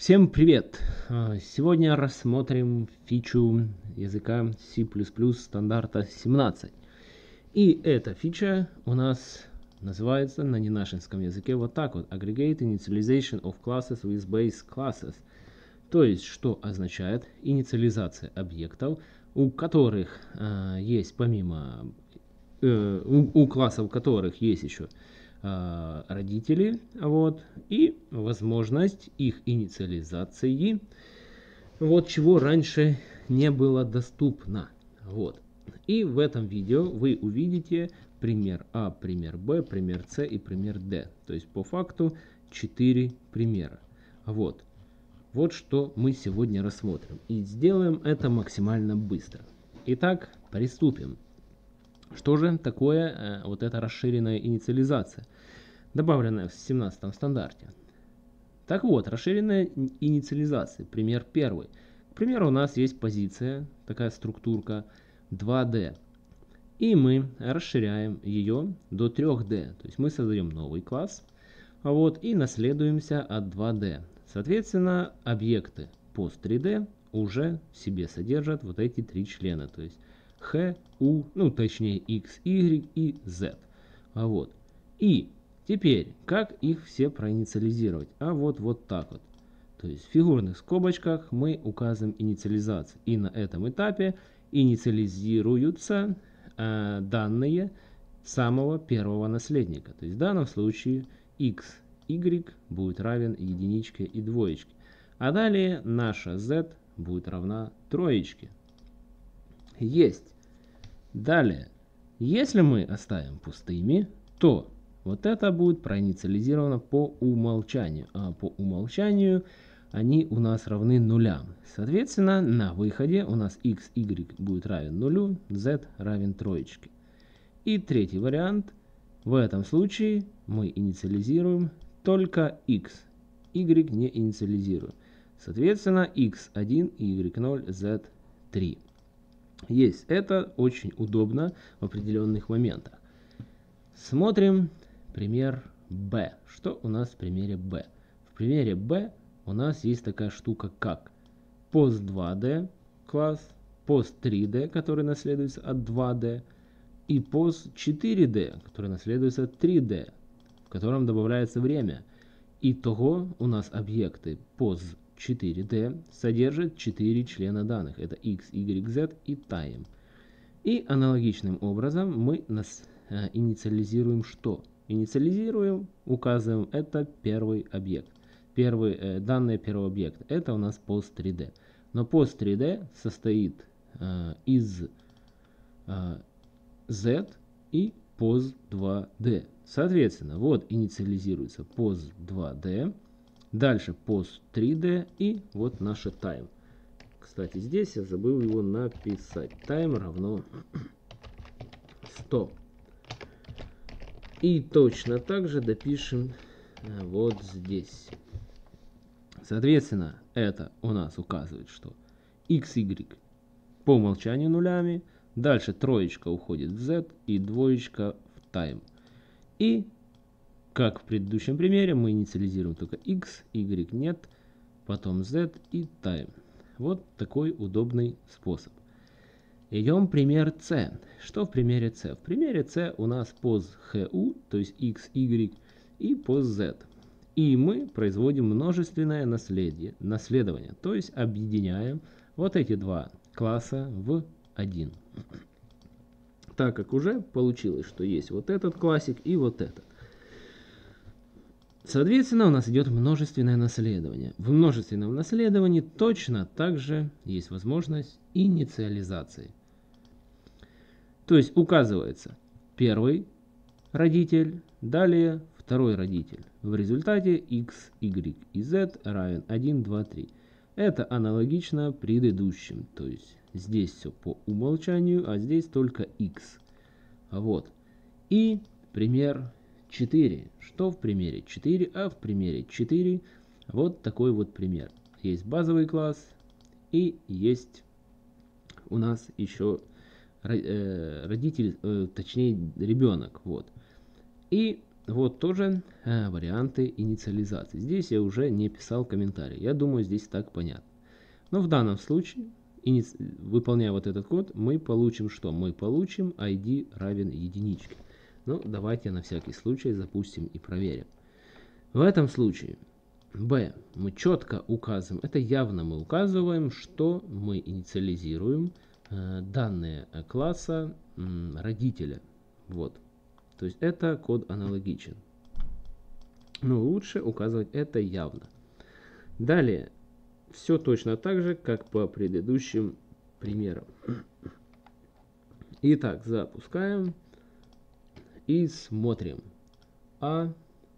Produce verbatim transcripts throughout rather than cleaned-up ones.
Всем привет! А, Сегодня рассмотрим фичу языка C++ стандарта семнадцать. И эта фича у нас называется на ненашинском языке вот так вот: Aggregate Initialization of Classes with Base Classes. То есть, что означает инициализация объектов, у которых э, есть помимо, э, у, у классов которых есть еще э, родители, вот, и возможность их инициализации, вот, чего раньше не было доступно, вот. И в этом видео вы увидите пример А, пример Б, пример С и пример Д. То есть по факту четыре примера. Вот. Вот что мы сегодня рассмотрим. И сделаем это максимально быстро. Итак, приступим. Что же такое э, вот эта расширенная инициализация, добавленная в семнадцатом стандарте? Так вот, расширенная инициализация. Пример первый. К примеру, у нас есть позиция, такая структурка два дэ. И мы расширяем ее до три дэ. То есть мы создаем новый класс, вот, и наследуемся от два дэ. Соответственно, объекты пост три дэ уже в себе содержат вот эти три члена. То есть Х, У, ну точнее X, Y и Z. Вот. И теперь, как их все проинициализировать? А вот, вот так вот. То есть в фигурных скобочках мы указываем инициализацию. И на этом этапе инициализируются э, данные самого первого наследника. То есть в данном случае X, Y будет равен единичке и двоечке. А далее наша Z будет равна троечке. Есть. Далее, если мы оставим пустыми, то вот это будет проинициализировано по умолчанию. А по умолчанию они у нас равны нулям. Соответственно, на выходе у нас X, Y будет равен нулю, Z равен троечке. И третий вариант. В этом случае мы инициализируем только X. Y не инициализируем. Соответственно, X один, Y ноль, Z три. Есть. Это очень удобно в определенных моментах. Смотрим пример Б. Что у нас в примере Б? В примере Б у нас есть такая штука, как пост два дэ класс, пост три дэ, который наследуется от два дэ, и пост четыре дэ, который наследуется от три дэ, в котором добавляется время. Итого у нас объекты пост четыре дэ содержат четыре члена данных. Это X, Y, Z и Time. И аналогичным образом мы нас, э, инициализируем что? Инициализируем, указываем, это первый объект. Первый, э, данные первого объекта. Это у нас пост три дэ. Но пост три дэ состоит э, из э, Z и пост два дэ. Соответственно, вот инициализируется пост два дэ, дальше пост три дэ и вот наша time. Кстати, здесь я забыл его написать. Time равно сто. И точно так же допишем вот здесь. Соответственно, это у нас указывает, что X, Y по умолчанию нулями, дальше троечка уходит в Z и двоечка в Time. И, как в предыдущем примере, мы инициализируем только X, Y нет, потом Z и Time. Вот такой удобный способ. Идем пример С. Что в примере С? В примере С у нас пост Х У, то есть X, Y, и пост Z. И мы производим множественное наследие, наследование, то есть объединяем вот эти два класса в один. Так как уже получилось, что есть вот этот классик и вот этот. Соответственно, у нас идет множественное наследование. В множественном наследовании точно так же есть возможность инициализации. То есть указывается первый родитель, далее второй родитель. В результате X, Y и Z равен один, два, три. Это аналогично предыдущим. То есть здесь все по умолчанию, а здесь только X. Вот. И пример четыре. Что в примере четыре? А в примере четыре вот такой вот пример. Есть базовый класс и есть у нас еще родитель, точнее ребенок. Вот. И вот тоже э, варианты инициализации. Здесь я уже не писал комментарий. Я думаю, здесь так понятно. Но в данном случае, иници... выполняя вот этот код, мы получим что? Мы получим ай ди равен единичке. Ну, давайте на всякий случай запустим и проверим. В этом случае b мы четко указываем, это явно мы указываем, что мы инициализируем э, данные класса э, родителя. Вот. То есть это код аналогичен. Но лучше указывать это явно. Далее, все точно так же, как по предыдущим примерам. Итак, запускаем и смотрим. А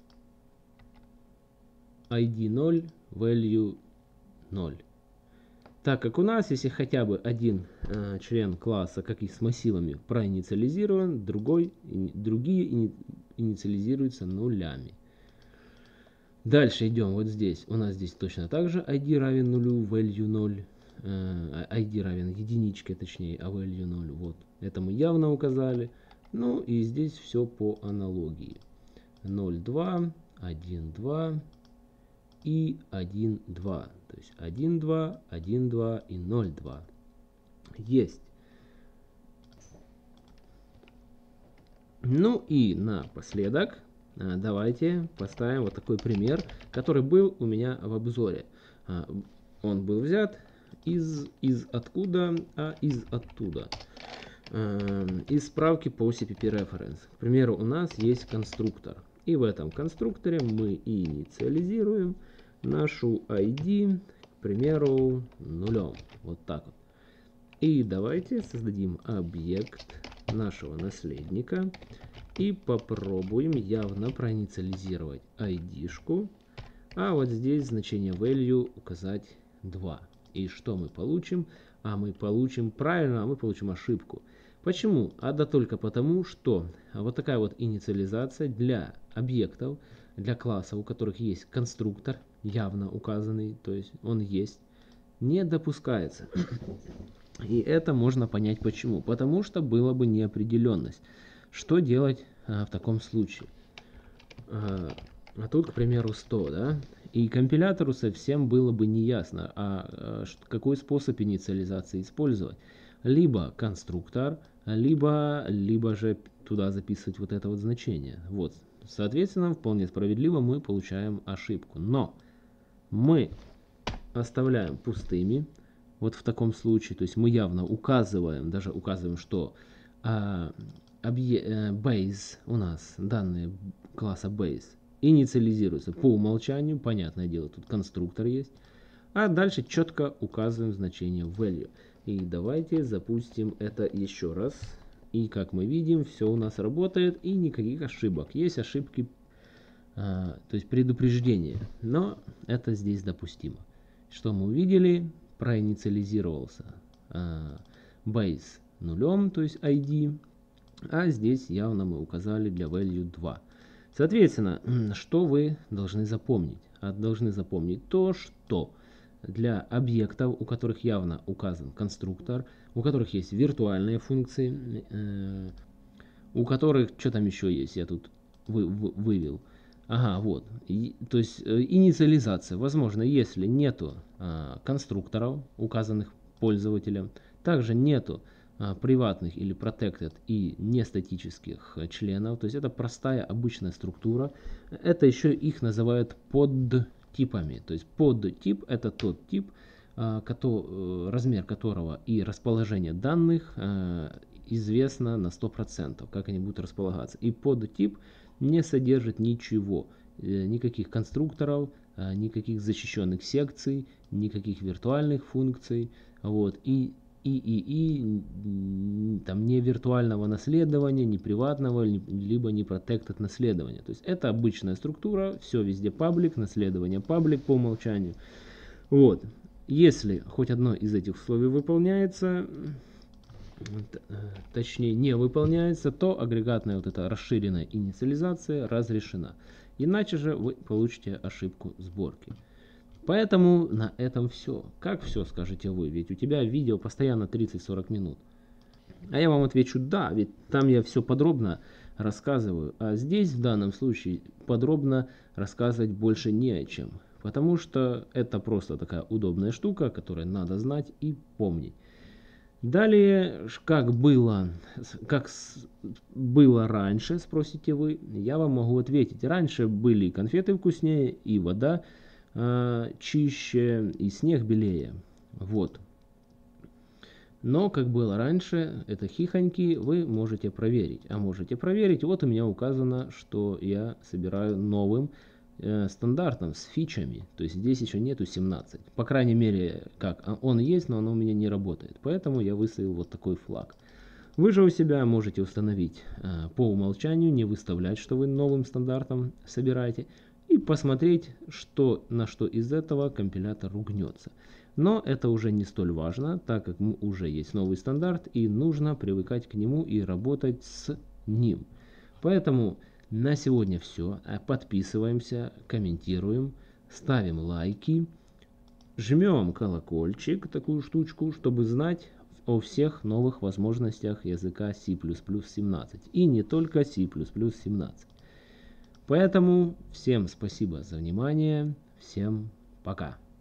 ай ди ноль, value ноль. Так как у нас, если хотя бы один э, член класса, как и с массивами, проинициализирован, другой, и, другие ини, инициализируются нулями. Дальше идем вот здесь. У нас здесь точно так же ай ди равен нулю, value ноль. Э, ай ди равен единичке, точнее, а value ноль. Вот. Это мы явно указали. Ну и здесь все по аналогии. ноль, два, один, два и один, два. То есть один, два, один, два и ноль, два. Есть. Ну и напоследок давайте поставим вот такой пример, который был у меня в обзоре. Он был взят из, из откуда, а из оттуда. Из справки по си пи пи Reference. К примеру, у нас есть конструктор. И в этом конструкторе мы инициализируем нашу ай ди, к примеру, нулем. Вот так вот. И давайте создадим объект нашего наследника и попробуем явно проинициализировать ай ди-шку. А вот здесь значение value указать два. И что мы получим? А мы получим правильно, а мы получим ошибку. Почему? А да только потому, что вот такая вот инициализация для объектов, для классов, у которых есть конструктор, явно указанный, то есть он есть, не допускается. И это можно понять почему. Потому что была бы неопределенность. Что делать а, в таком случае? А, а тут, к примеру, сто, да? И компилятору совсем было бы не ясно, а, а какой способ инициализации использовать. Либо конструктор, либо, либо же туда записывать вот это вот значение. Вот. Соответственно, вполне справедливо мы получаем ошибку. Но мы оставляем пустыми. Вот в таком случае, то есть мы явно указываем, даже указываем, что а, объ... base у нас, данные класса base, инициализируются по умолчанию, понятное дело, тут конструктор есть. А дальше четко указываем значение value. И давайте запустим это еще раз. И как мы видим, все у нас работает и никаких ошибок. Есть ошибки, а, то есть предупреждения, но это здесь допустимо. Что мы увидели? Проинициализировался а, base нулем, то есть ай ди, а здесь явно мы указали для value два. Соответственно, что вы должны запомнить? А должны запомнить то, что для объектов, у которых явно указан конструктор, у которых есть виртуальные функции, э, у которых, что там еще есть, я тут вы, вы, вывел. Ага, вот. И, то есть э, инициализация возможно, если нету э, конструкторов, указанных пользователем, также нету э, приватных или protected и нестатических э, членов. То есть это простая обычная структура. Это еще их называют подтипами. То есть подтип это тот тип, э, кото, э, размер которого и расположение данных э, известно на сто процентов, как они будут располагаться. И подтип не содержит ничего, никаких конструкторов, никаких защищенных секций, никаких виртуальных функций, вот, и, и, и, и там не виртуального наследования, не приватного, либо не protected наследования. То есть это обычная структура, все везде паблик, наследование паблик по умолчанию. Вот. Если хоть одно из этих условий выполняется, точнее не выполняется, то агрегатная вот эта расширенная инициализация разрешена. Иначе же вы получите ошибку сборки. Поэтому на этом все. Как все, скажете вы? Ведь у тебя видео постоянно тридцать-сорок минут. А я вам отвечу да, ведь там я все подробно рассказываю. А здесь в данном случае подробно рассказывать больше не о чем. Потому что это просто такая удобная штука, которую надо знать и помнить. Далее, как было, как было раньше, спросите вы, я вам могу ответить. Раньше были конфеты вкуснее, и вода э, чище, и снег белее. Вот. Но, как было раньше, это хихоньки, вы можете проверить. А можете проверить, вот у меня указано, что я собираю новым э, стандартом с фичами. То есть здесь еще нету семнадцать. По крайней мере, как он есть, но оно у меня не работает. Поэтому я выставил вот такой флаг. Вы же у себя можете установить э, по умолчанию, не выставлять, что вы новым стандартом собираете. И посмотреть, что, на что из этого компилятор ругнется. Но это уже не столь важно, так как уже есть новый стандарт и нужно привыкать к нему и работать с ним. Поэтому на сегодня все. Подписываемся, комментируем, ставим лайки, жмем колокольчик, такую штучку, чтобы знать о всех новых возможностях языка си плюс плюс семнадцать. И не только си плюс плюс семнадцать. Поэтому всем спасибо за внимание, всем пока.